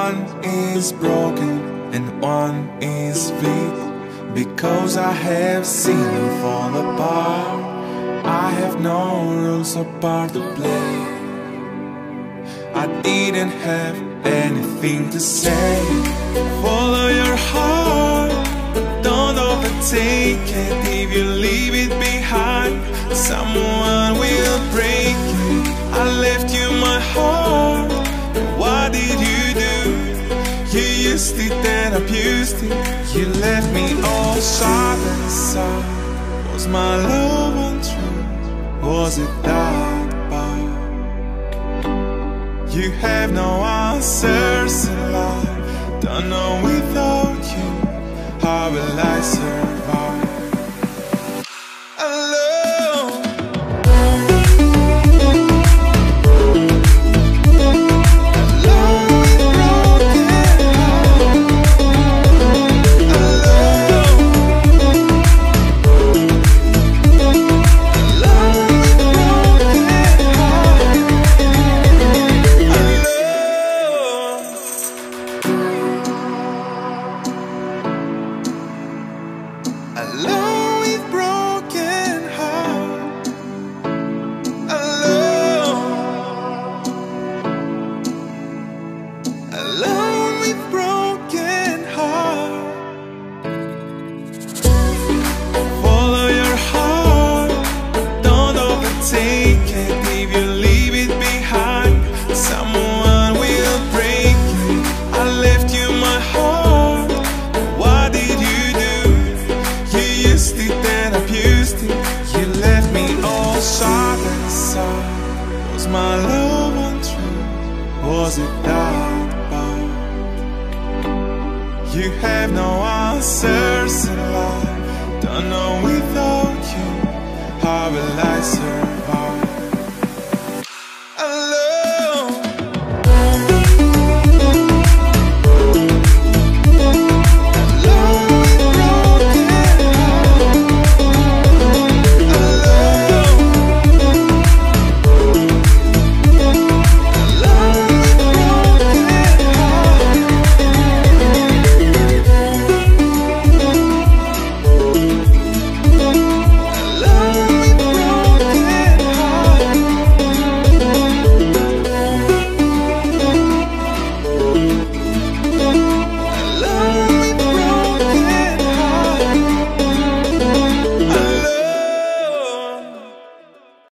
One is broken and one is weak, because I have seen you fall apart. I have no rules or part to play. I didn't have anything to say. Follow your heart, don't overtake it. If you leave it behind, someone will break it. I left you my heart, what did you do? You used it and abused it. You left me all sad and sad. Was my love untrue? Was it that bad? You have no answers in life. Don't know without you, how will I survive? Alone. Alone with broken heart. Alone. Alone with broken heart. Follow your heart, don't overtake it. If you leave it behind, someone will break it. I left you my heart, what did you do? You used it and abused it. You left me all sad and sad. Was my love untrue? Was it that bad? You have no answers in life. Don't know without you, how will I survive?